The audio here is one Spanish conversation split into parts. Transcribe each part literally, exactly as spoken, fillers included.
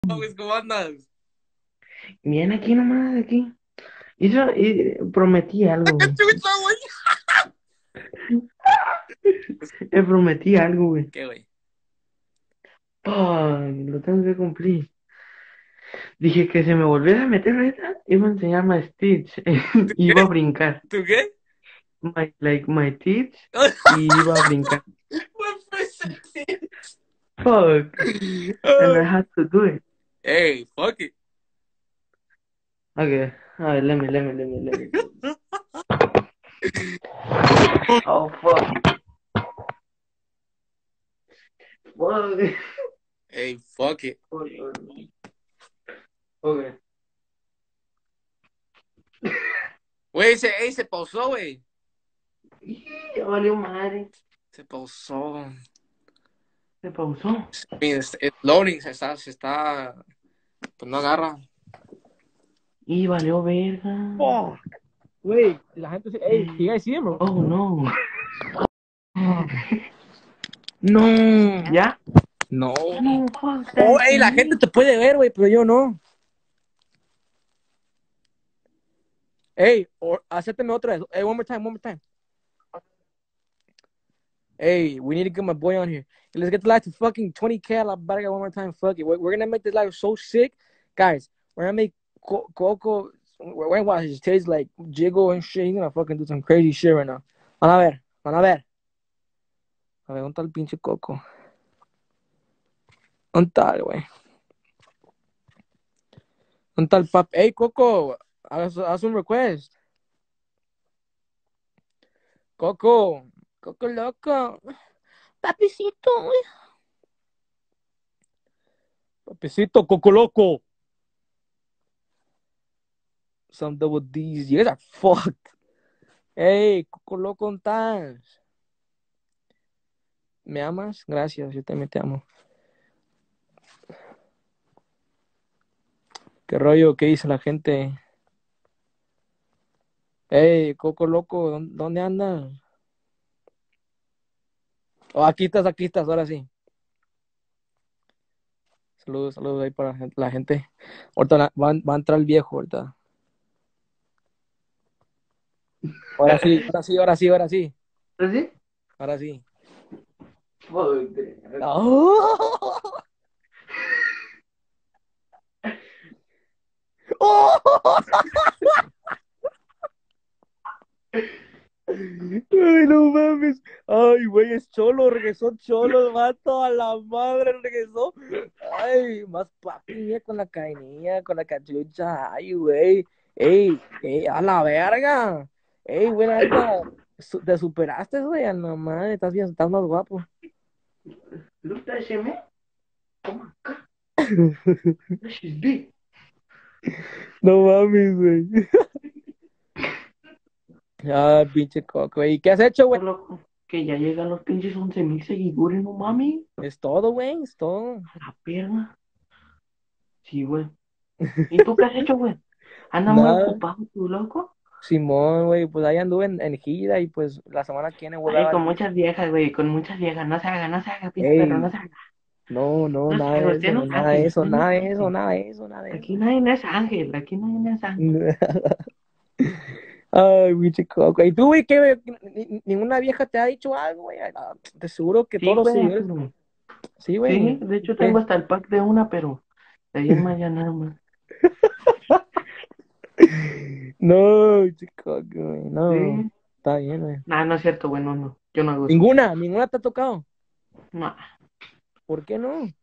Pues, ¿cómo andas? Bien, aquí nomás, aquí. Hizo, y prometí algo, güey. Chucha, güey. Le prometí algo, güey. ¿Qué, güey? Ay, lo tengo que cumplir. Dije que se me volviera a meter ahorita, iba a enseñarme a Stitch. ¿Qué? Iba a brincar. ¿Tú qué? My, like my teeth. Y iba a brincar. What percentage? Fuck. And I Ay. had to do it. Hey, fuck it. Okay. Alright, let me, let me, let me, let me. Let me. Oh, fuck. Fuck. Hey, fuck it. Okay. Güey, se, ey, se pausó, güey. Y ya valió madre. Se pausó. Se pausó. Mira, es, es loading, se está, se está. Pues no agarra. Y valió verga. Fuck. Güey, la gente se. Ey, sigue diciendo. Oh, no. No. ¿Ya? No. No, fuck Oh, that ey, la gente shit. te puede ver, güey, pero yo no. Ey, or, acéptame otra vez. Hey, one more time, one more time. Hey, we need to get my boy on here. Let's get the live to fucking twenty K a la verga one more time. Fuck it. We're, we're gonna make this live so sick. Guys, we're gonna make Co- Coco, we're gonna watch his taste like jiggle and shit. He's gonna fucking do some crazy shit right now. Van a ver, van a ver. A ver, ¿dónde está el pinche Coco? ¿Dónde está el güey? ¿Dónde está el pap? Hey, Coco, haz, haz un request. Coco, Coco loco. Papicito, papicito, Coco loco. Some double D's. You guys are fucked. Hey, Coco loco, ¿dónde estás? ¿Me amas? Gracias, yo también te amo. ¿Qué rollo? ¿Qué dice la gente? Hey, Coco loco, ¿dó- ¿dónde andas? Oh, aquí estás, aquí estás, ahora sí. Saludos, saludos ahí para la gente. La gente. Ahorita la- va, va a entrar el viejo, ahorita. Ahora sí, ahora sí, ahora sí, ahora sí. ¿Así? Ahora sí. Fuck that. ¡Oh! ¡Oh! Ay, no mames. Ay, güey, es cholo, regresó cholo el vato, a la madre regresó. Ay, más papi, mira, con la cadenilla, con la cachucha. Ay, güey. Ey, ey, a la verga. Ey, güey, la neta, su- te superaste, güey, a la madre, estás bien, estás más guapo. Look that shit, man. Oh my god. That shit's big. No mames, güey. Ah, pinche coco, güey. ¿Y qué has hecho, güey? Está loco. Que ya llegan los pinches once mil seguidores, no mami. Es todo, güey, es todo. A la pierna. Sí, güey. ¿Y tú qué has hecho, güey? Anda muy Nada. ocupado, tú, loco. Simón, güey, pues ahí anduve en, en gira y pues la semana que viene voy a Ay, dar. con muchas viejas, güey. Con muchas viejas. No se haga, no se haga, pinche perro, no Ey, se haga. no, no, No se nada haga, de usted eso, no es nada de ángel, eso, usted no es nada de eso, ángel. nada de eso, nada de Aquí eso. nadie no es ángel, aquí nadie no es ángel. Ay, pinche coco. ¿Y tú, güey, qué, güey? Ni- ni- ninguna vieja te ha dicho algo, güey? Ah, de seguro que Sí, todos los güey, seguidores. pero... Sí, Sí, güey. de hecho tengo ¿Qué? hasta el pack de una, pero de ahí en más ya nada más. No, pinche coco, güey, no. Sí. Está bien, güey. Nah, no es cierto, güey, no, no. Yo no hago eso. Ninguna, ninguna te ha tocado. No. ¿Por qué no?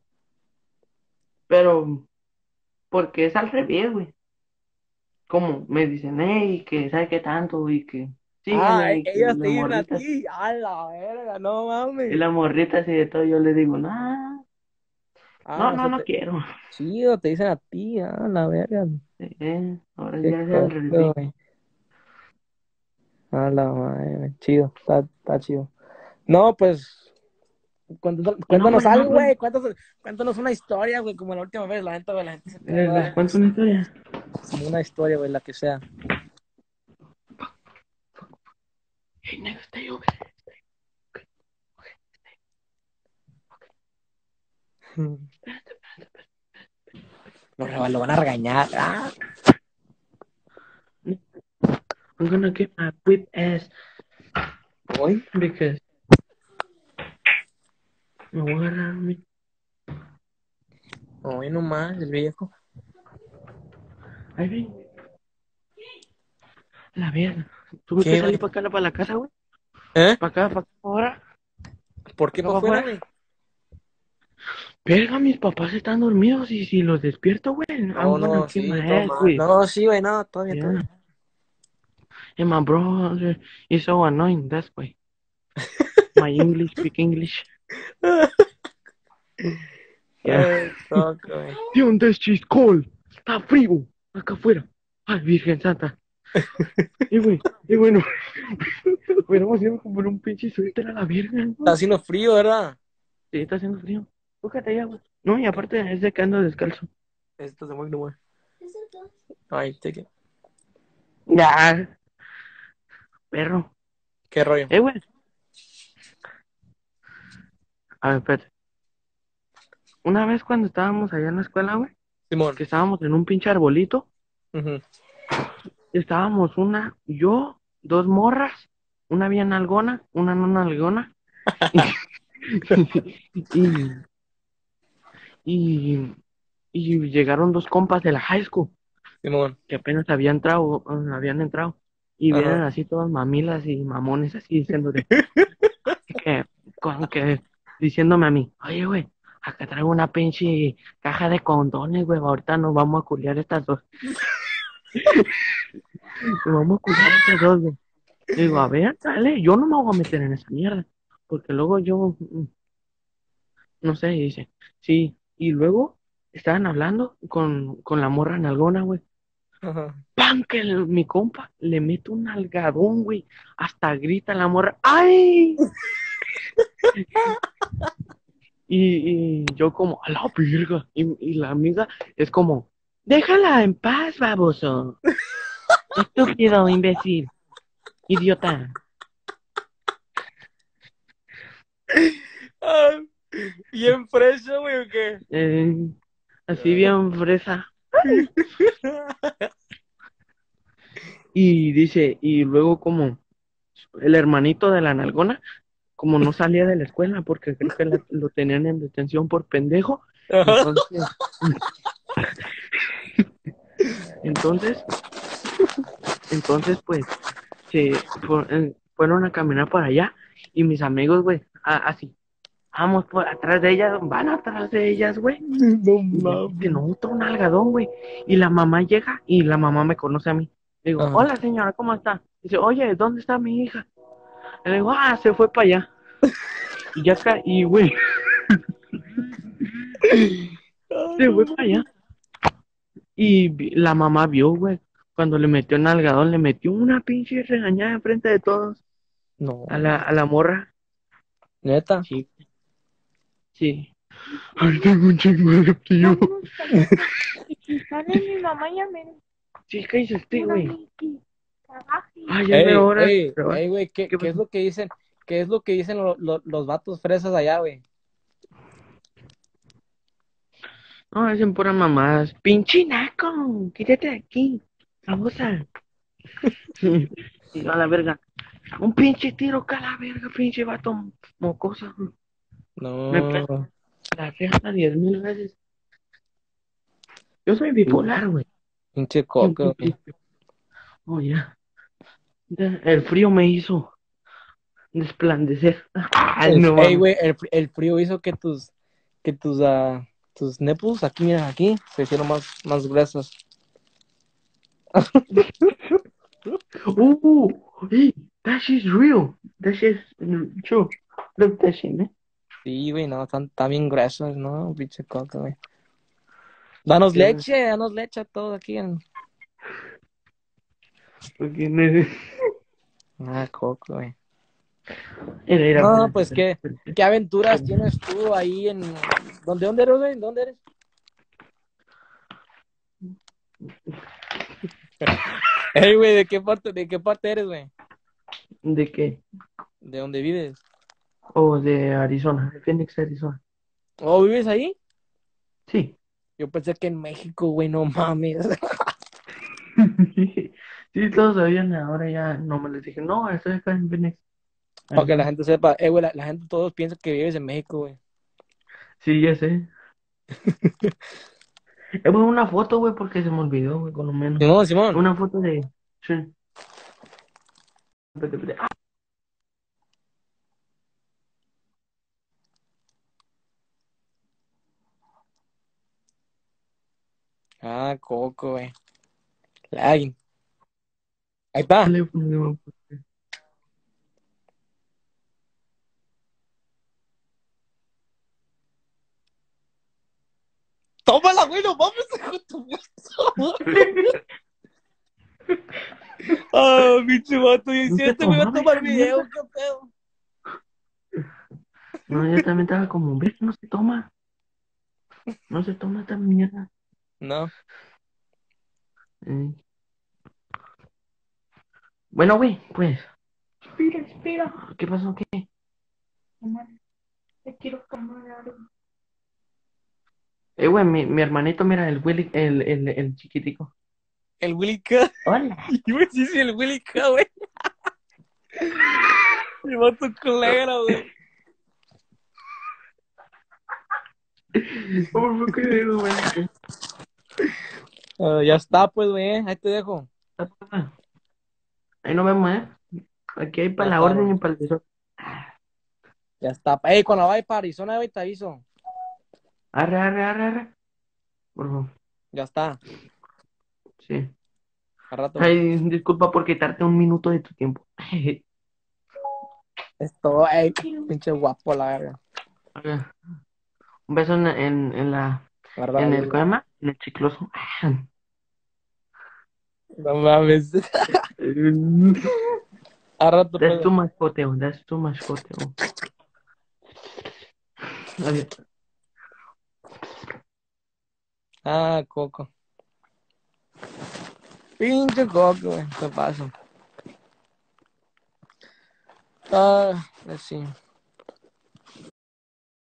Pero, porque es al revés, güey. Como me dicen, hey, que sabe qué tanto y que Ah, sígueme e- y que ellas te la dicen a morrita, ti. A la verga, no y mames. la morrita así de todo, yo le digo, nah, no, Ah, o no, sea, no te, quiero. chido, te dicen a ti. Ah, la verga. Eh, ahora Qué ya es al coco, revés. güey. A la madre, chido, está, está chido. No, pues, cuéntanos, Y no, cuéntanos pues no, algo, güey. güey. Cuéntanos, cuéntanos una historia, güey, como la última vez. La gente, güey, la gente se Les, les queda cuento una historia. como una historia, güey, la que sea. Hey, negro, stay over. Mm. Espérate, espérate, espérate. Lo, re- lo van a regañar. Ah, I'm gonna get my whip ass hoy, because me voy a agarrar mi... hoy nomás, el viejo. Ahí ven, la verga. Tuve que ¿Qué, salir güey? para acá, para la casa, güey. ¿Eh? Para acá, para acá, ahora. ¿Por qué Acá para para afuera, afuera. güey? Verga, mis papás están dormidos y si los despierto, güey, No, I'm gonna no, kill sí, my todo ass, mal. güey. No, sí, güey, no, todo bien, todo Yeah. bien. And my bro is so annoying, that's why. My English, speak English. Yeah. Ay, coco, güey. ¿De dónde es chiscol? Está frío. Acá afuera. Ay, Virgen Santa. Y güey, y bueno, hubiéramos ido a comprar un pinche suéter a la verga, Está güey. haciendo frío, ¿verdad? Sí, está haciendo frío. Búscate allá, güey. No, y aparte es de que ando descalzo. Esto se mueve, güey. Ay, te que- Ya, perro. ¿Qué rollo? Eh, güey. A ver, espérate. Una vez cuando estábamos allá en la escuela, güey, Simón. que estábamos en un pinche arbolito, Ujú. estábamos una, yo, dos morras, una bien algona, una no nalgona, y, y, y llegaron dos compas de la high school Simón. que apenas habían entrado, eh, habían entrado, y vienen Ajá. así todas mamilas y mamones así diciéndole que, con que, diciéndome a mí, oye, güey, acá traigo una pinche caja de condones, güey, ahorita nos vamos a culiar estas dos, nos vamos a culiar estas dos, güey. Digo, a ver, dale, yo no me voy a meter en esa mierda, porque luego yo, mm, no sé, y dice, sí, y luego estaban hablando con, con la morra nalgona, güey. Ajá. ¡Pam! Que el- mi compa le mete un algadón, güey. Hasta grita la morra, ¡ay! Y, y yo como, a la virga. Y, y la amiga es como, déjala en paz, baboso. Estúpido, imbécil, idiota. Ah, bien fresco, güey, ¿o qué? Eh, así bien fresa. Y dice, y luego como el hermanito de la nalgona, como no salía de la escuela porque creo que la- lo tenían en detención por pendejo, Ajá. entonces, entonces, entonces pues, se fu- eh, fueron a caminar para allá y mis amigos, güey, a- así, vamos por atrás de ellas, van atrás de ellas, güey, No y le mames. meten otro nalgadón, güey, y la mamá llega y la mamá me conoce a mí. Le digo, Ajá. hola señora, ¿cómo está? Dice, oye, ¿dónde está mi hija? Le digo, ah, se fue para allá. Y ya acá, y güey, Ah, se no fue para allá. mames. Y vi- la mamá vio, güey, cuando le metió en algadón, le metió una pinche regañada enfrente de todos No, a la, a la morra. neta. Sí, sí. Ay, tengo un chingo de frío. Sale mi mamá ya me Sí, ¿qué dices, este, güey? Miki, trabaje. Ay, ya veo Ey, ahora. ey, Pero, ey, güey, ¿qué, ¿qué qué es pasó? lo que dicen? ¿Qué es lo que dicen lo- lo- los vatos fresas allá, güey? No, hacen puras mamadas. Pinche naco, quítate de aquí, babosa. Y yo a la verga. Un pinche tiro acá a la verga, pinche vato mocosa. Me pega No, la reata diez mil veces. Yo soy bipolar, güey. pinche Y un coco, güey. principio. Oh, ya. Ya, el frío me hizo desplandecer. Ay, El, no ey, mames. güey, el, fr- el frío hizo que tus, que tus, ah, tus nepus, aquí, mira, aquí, se hicieron más, más gruesos. Uh, hey, that shit's real. That shit's true. Look that shit, man. Sí, güey, no, están, están bien gruesos, ¿no? Pinche coco, güey. Danos ¿Qué? leche, danos leche a todos aquí en... Porque me... Ah, coco, güey. Era, era, No, espérate, pues, espérate, ¿qué, espérate. qué aventuras tienes tú ahí en... ¿Dónde, dónde eres, güey? ¿Dónde eres? Ey, güey, ¿de qué parte, de qué parte eres, güey? ¿De qué? ¿De dónde vives? Oh, de Arizona, de Phoenix, Arizona. ¿Oh, vives ahí? Sí. Yo pensé que en México, güey, no mames. Sí, todos sabían, ahora ya no me les dije, no, estoy acá en Phoenix, Para que la Arizona. gente sepa, eh, güey, la, la gente todos piensa que vives en México, güey. Sí, ya sé. Eh, güey, una foto, güey, porque se me olvidó, güey, con lo menos. Simón, Simón. Una foto de... Sí. Espérate, espérate. Ah, Ah, Coco, güey. Lagging. Ahí está. teléfono, se me fue. Tómala, güey, no mames, hijo de tu puta. Ah, pinche vato, y No se siete me iba a tomaba tomar esa video, mierda. qué pedo. No, yo también estaba como, ve, no se toma. No se toma esta mierda. No. Eh, Bueno, güey, pues. Espera, espera. ¿Qué pasó? ¿Qué? Mamá, te quiero tomar algo. Eh, güey, mi, mi hermanito, mira, el Willy, el, el, el chiquitico. El Willy K. Hola. Y güey, sí, sí, el Willy K, güey. El vato culero, güey. ¿Cómo fue que digo, güey? Ah, ya está, pues, güey, ahí te dejo. Ahí nos vemos, ¿eh? Aquí hay Ya para la está, orden güey. y para el desorden. Ya está. Ey, cuando vaya para Arizona, güey, te aviso. Arre, arre, arre, arre. Por favor. Ya está. Sí. Al rato. Ay, disculpa por quitarte un minuto de tu tiempo. Esto, ey, pinche guapo, la verga. Oiga, un beso en, en, en la, Guarda la en el, vida. ¿cómo se llama? En el chicloso. No mames. Al rato, That's pues. too much foteo, that's too much foteo. Adiós. Ah, Coco. Pinche Coco, güey. Te paso. Ah, let's see.